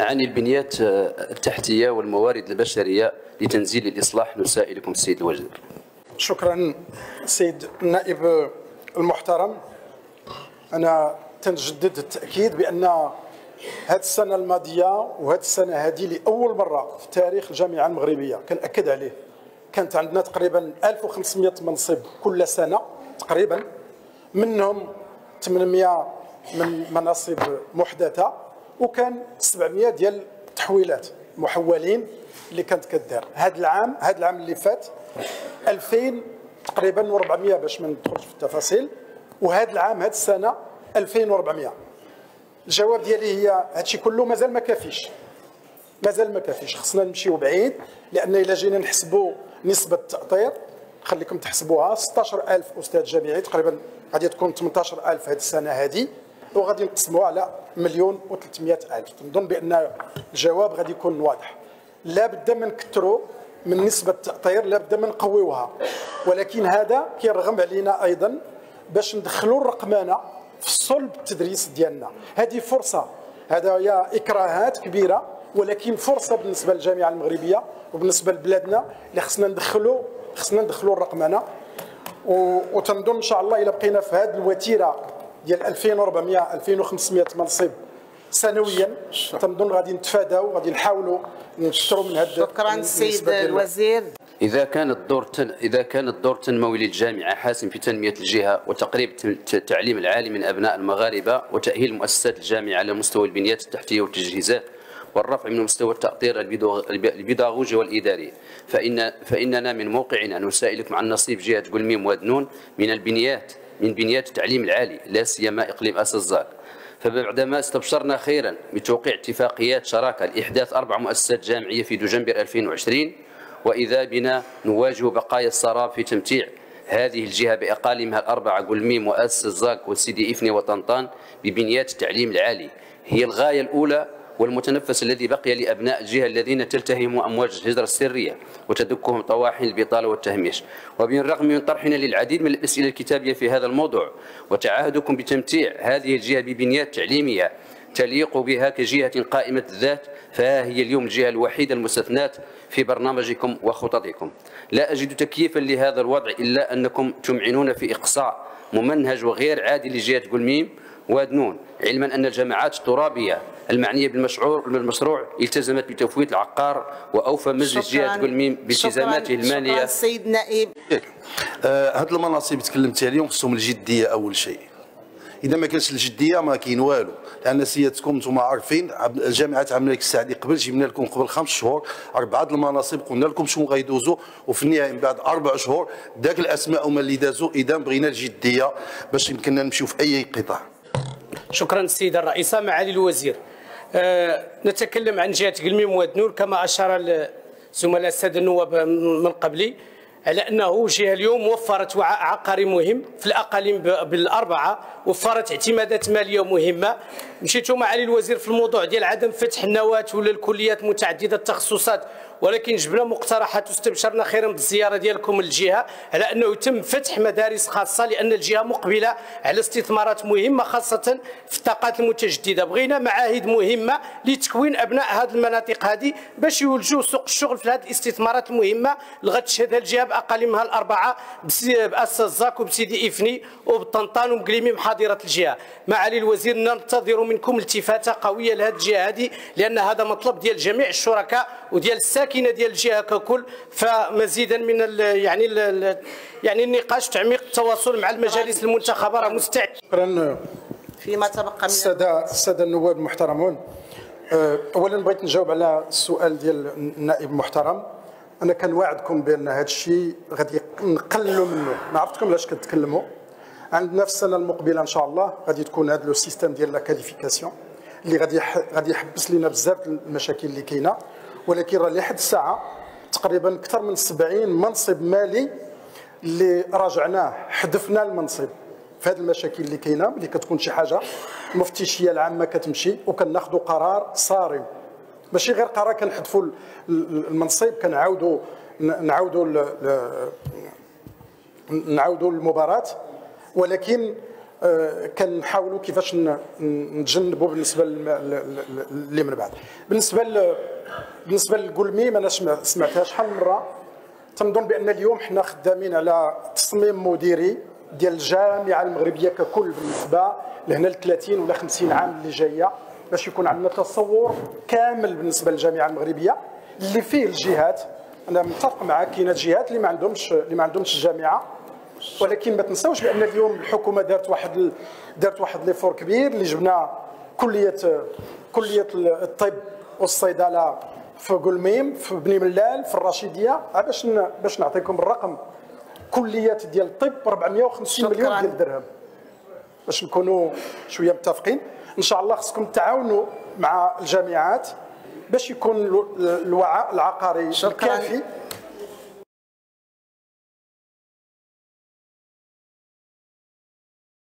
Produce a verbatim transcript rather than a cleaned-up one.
عن البنيات التحتية والموارد البشرية لتنزيل الإصلاح، نسائلكم السيد الوزير. شكرا سيد النائب المحترم. أنا تنجدد التأكيد بأن هذه السنة الماضية وهذه السنة هذه لأول مرة في تاريخ الجامعة المغربية كنأكد عليه، كانت عندنا تقريبا ألف وخمسمائة منصب كل سنة تقريبا، منهم ثمانمائة من مناصب محدثة، وكان سبعمائة ديال التحويلات محولين اللي كانت كدار. هذا العام هذا العام اللي فات ألفين تقريبا وأربعمائة باش ما ندخلش في التفاصيل، وهذا العام هذه السنة ألفين وأربعمائة. الجواب ديالي هي هادشي كله مازال ما كافيش، مازال ما كافيش، خصنا نمشيو بعيد، لأن إلا جينا نحسبوا نسبة التأطير خليكم تحسبوها ستة عشر ألف أستاذ جامعي تقريبا غادي تكون ثمانية عشر ألف هذه السنة هذه، وغادي نقسموها على مليون وثلاثمائة ألف. نظن بأن الجواب غادي يكون واضح. لا بد من نكثروا من نسبة التأطير، لا بد من نقويوها، ولكن هذا كيرغم علينا أيضا باش ندخلوا الرقمنة في صلب التدريس ديالنا. هذه فرصة، هذا هي إكراهات كبيرة ولكن فرصة بالنسبة للجامعة المغربية وبالنسبة لبلادنا اللي خصنا ندخلوا خصنا ندخلوا الرقمنة. وتنظن إن شاء الله إلا بقينا في هذه الوتيرة ديال ألفين وأربعمائة ألفين وخمسمائة منصب سنويا، تنظن غادي نتفاداو وغادي نحاولوا نكثروا من هذا. شكرا السيد الوزير. إذا كان الدور تن... إذا كان الدور التنموي للجامعة حاسم في تنمية الجهة وتقريب التعليم العالي من أبناء المغاربة وتأهيل مؤسسات الجامعة على مستوى البنيات التحتية والتجهيزات والرفع من مستوى التأطير البيداغوجي والإداري، فإن فإننا من موقعنا نسائلكم عن نصيب جهة قلميم ودنون من البنيات من بنيات التعليم العالي، لا سيما إقليم أس الزاك. فبعدما استبشرنا خيرا بتوقيع اتفاقيات شراكة لإحداث أربع مؤسسات جامعية في دجنبر ألفين وعشرين، وإذا بنا نواجه بقايا السراب في تمتيع هذه الجهة بأقاليمها الأربعة قلميم وأس الزاك وسيدي إفني وطنطان ببنيات التعليم العالي، هي الغاية الأولى والمتنفس الذي بقي لأبناء الجهة الذين تلتهم أمواج الهجرة السرية وتدكهم طواحن البطالة والتهميش. وبالرغم من طرحنا للعديد من الأسئلة الكتابية في هذا الموضوع وتعهدكم بتمتيع هذه الجهة ببنيات تعليمية تليق بها كجهة قائمة الذات، فها هي اليوم الجهة الوحيدة المستثناة في برنامجكم وخططكم. لا أجد تكييفا لهذا الوضع إلا أنكم تمعنون في إقصاء ممنهج وغير عادي لجهة قلميم ودنون، علما أن الجماعات الترابية المعنية بالمشروع التزمت بتفويت العقار وأوفى مجلس جهة قلميم بالتزاماته المالية. شكرا السيد النائب. آه هاد المناصب تكلمت عليهم خصهم الجدية أول شيء. إذا ما كانش الجدية ما كاين والو، لأن سيادتكم نتوما عارفين الجامعة عملنا لك الساعة قبل جبنا لكم قبل خمس شهور أربعة المناصب قلنا لكم شنو غيدوزوا، وفي النهاية من بعد أربع شهور ذاك الأسماء هما اللي دازوا. إذا بغينا الجدية باش يمكننا نمشيو في أي قطاع. شكرا السيدة الرئيسة. معالي الوزير، أه نتكلم عن جهة قلميم ودنور كما أشار الزملاء السادة النواب من قبلي على أنه جهة اليوم وفرت وعاء عقاري مهم في الأقاليم بالأربعة، وفرت اعتمادات مالية مهمة. مشيتوا معالي الوزير في الموضوع ديال عدم فتح النواة ولا الكليات متعددة التخصصات، ولكن جبنا مقترحات واستبشرنا خيرا بالزياره ديالكم للجهه على انه يتم فتح مدارس خاصه، لان الجهه مقبله على استثمارات مهمه خاصه في الطاقات المتجدده. بغينا معاهد مهمه لتكوين ابناء هذه المناطق هذه باش يولجوا سوق الشغل في هذه الاستثمارات المهمه اللي غتشهدها الجهه باقاليمها الاربعه بأس الزاك وبسيدي إفني وبطنطان وبقليميم حاضره الجهه. معالي الوزير، ننتظر منكم التفاته قويه لهذه الجهه هذه، لان هذا مطلب ديال جميع الشركاء وديال الساكنه ديال الجهه ككل. فمزيدا من ال يعني ال يعني النقاش وتعميق التواصل مع المجالس المنتخبه راه مستعد. شكرا فيما تبقى من الساده الساده النواب المحترمون. اولا بغيت نجاوب على السؤال ديال النائب المحترم. انا كنواعدكم بان هذا الشيء غادي نقللوا منه. ما عرفتكم علاش كتكلموا. عندنا في السنه المقبله ان شاء الله غادي تكون هذا لو سيستيم ديال لا كاليفيكاسيون اللي غادي غادي يحبس لنا بزاف المشاكل اللي كاينه، ولكن راه لحد الساعه تقريبا اكثر من سبعين منصب مالي اللي راجعناه، حذفنا المنصب في هذه المشاكل اللي كاينه. اللي كتكون شي حاجه المفتشيه العامه كتمشي وكناخذوا قرار صارم، ماشي غير قرار كنحذفوا المنصب كنعاودوا نعاودوا نعاودوا المباراه، ولكن كنحاولوا كيفاش نتجنبوا بالنسبه اللي من بعد. بالنسبه بالنسبه للقلمي ما انا سمعتها شحال من مره. تنظن بان اليوم حنا خدامين على تصميم مديري ديال الجامعه المغربيه ككل بالنسبه لهنا ل ثلاثين ولا خمسين عام اللي جايه، باش يكون عندنا تصور كامل بالنسبه للجامعه المغربيه اللي فيه الجهات. انا متفق معك، كاينه جهات اللي ما عندهمش اللي ما عندهمش الجامعه، ولكن ما تنساوش بان اليوم الحكومه دارت واحد ال... دارت واحد ليفور كبير اللي جبنا كليه كليه الطب والصيدله في قلميم، في بني ملال، في الرشيديه. باش ن... باش نعطيكم الرقم، كليات ديال الطب أربعمائة وخمسين مليون ديال الدرهم، باش نكونوا شويه متفقين. ان شاء الله خصكم تعاونوا مع الجامعات باش يكون الوعاء العقاري الكافي